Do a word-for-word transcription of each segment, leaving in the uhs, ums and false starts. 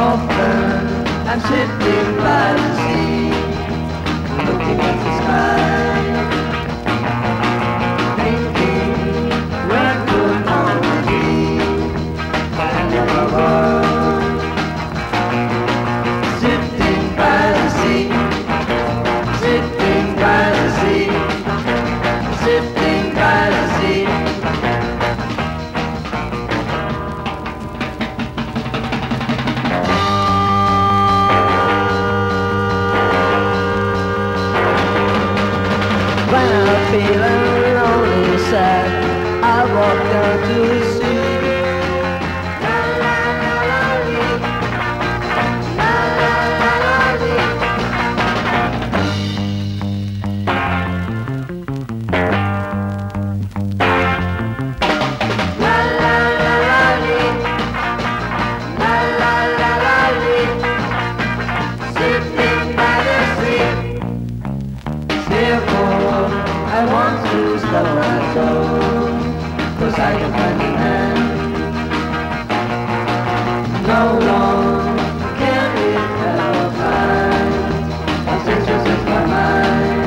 Often I'm sitting by the sea, looking at the sky, thinking where could home be? And in the world, sitting by the sea, sitting by the sea, sitting by the sea. When I'm feeling lonely and sad, I walk down to the sea. La la la la lee. La la la la lee. La la la la lee. La la la la lee. Sitting by the sea. Therefore, I want to stop my soul, 'cause I can find an end. No one can it ever find, as it's just in my mind.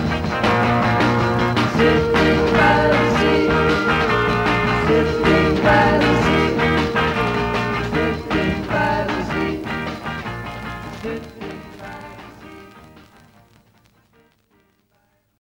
Sitting by the sea, sitting by the sea, sitting by the sea, sitting by the sea.